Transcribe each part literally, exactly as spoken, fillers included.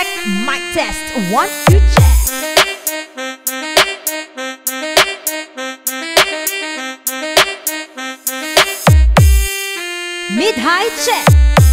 check, mic test, one, two, check. Mid-high check.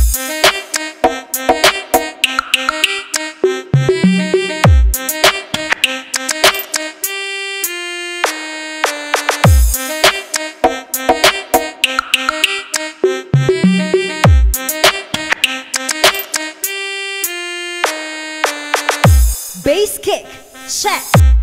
Bass kick, check.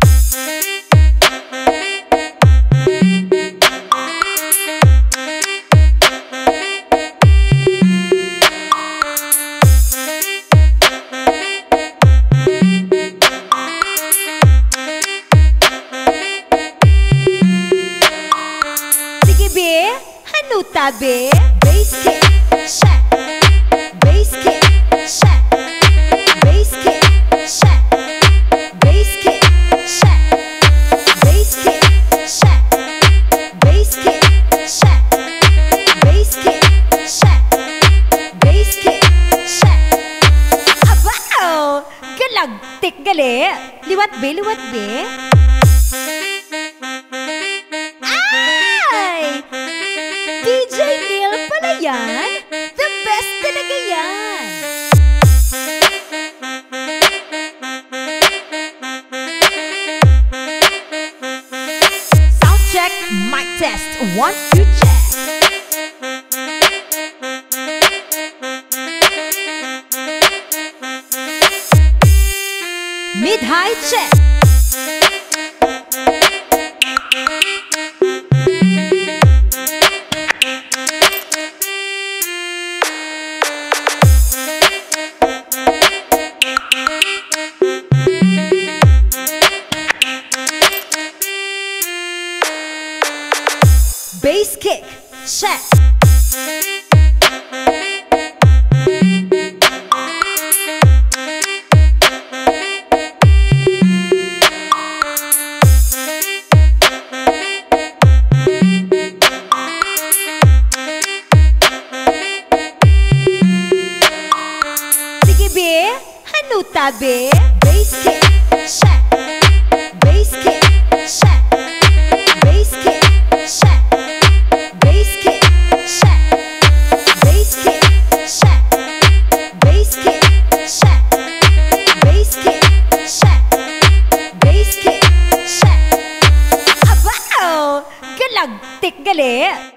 Sige be, ano tabi? Bass kick, check. Bass kick, check. Bass kick, check. Bass kick, check. Bass kick, check. Bass kick, check. Bass kick, check. Bass kick, check. Abaw! Galagtik gali! Liwat be, liwat be. Ay! DjNieL pala yan! The best talaga yan! Sound check, mic test, one, two, check. Mid-high check. Bass kick, check. Sige be, ano tabi? Bass kick, check. Bass kick, check. Bass kick, check. Bass kick, check. Bass kick, check. Bass kick, check. Bass kick, check. Bass kick, check. Abaw! Galagtik gali!